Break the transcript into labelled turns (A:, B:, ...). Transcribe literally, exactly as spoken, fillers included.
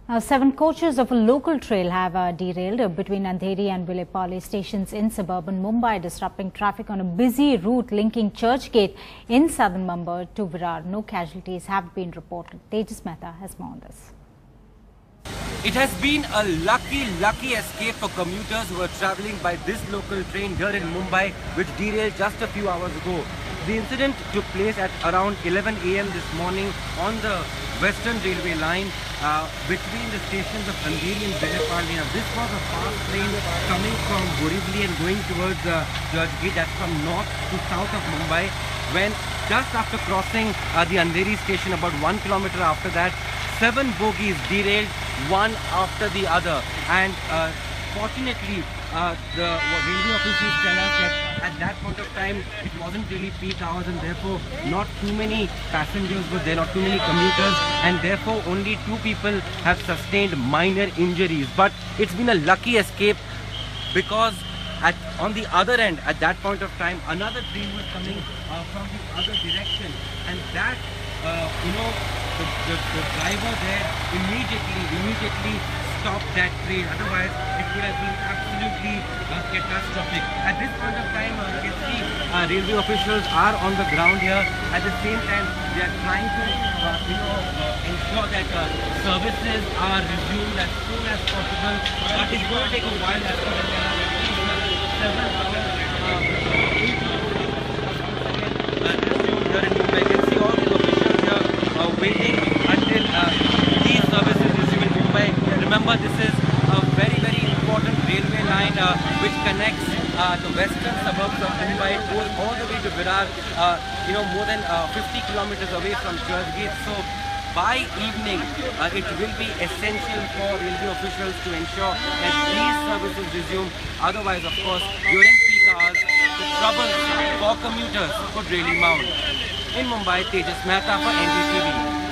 A: Now, seven coaches of a local trail have uh, derailed uh, between Andheri and Vilepalli stations in suburban Mumbai, disrupting traffic on a busy route linking Churchgate in southern Mumbai to Virar. No casualties have been reported. Tejas Mehta has more on this.
B: It has been a lucky, lucky escape for commuters who were travelling by this local train here in Mumbai, which derailed just a few hours ago. The incident took place at around eleven A M this morning on the Western Railway line uh, between the stations of Andheri and Vilepalli. Now, this was a fast train coming from Borivali and going towards uh, Churchgate, that's from north to south of Mumbai, when just after crossing uh, the Andheri station, about one kilometer after that, seven bogies derailed one after the other. And uh, fortunately, uh, the railway officials tell us that at that point of time, it wasn't really peak hours, and therefore not too many passengers were there, not too many commuters, and therefore only two people have sustained minor injuries. But it's been a lucky escape because at on the other end, at that point of time, another train was coming uh, from the other direction, and that, uh, you know, the, the, the driver there immediately, immediately stopped that train. Otherwise, it would have been absolutely uh, catastrophic. At this point of time, uh, you can see uh, railway officials are on the ground here. At the same time, they are trying to, uh, you know, uh, ensure that uh, services are resumed as soon as possible. But it's going to take a while as far as there are several hours. Uh, resumed here in Mumbai. You can see all the officials here uh, waiting until uh, these services resume in Mumbai. Remember, this is a very, very important railway line uh, which connects uh, the western suburbs of Mumbai. It goes all the way to Virar, uh, you know, more than uh, fifty kilometers away from Churchgate. So by evening, uh, it will be essential for railway officials to ensure that these services resume. Otherwise, of course, during peak hours, the trouble for commuters could really mount. In Mumbai, Tejas Mehta for N D T V.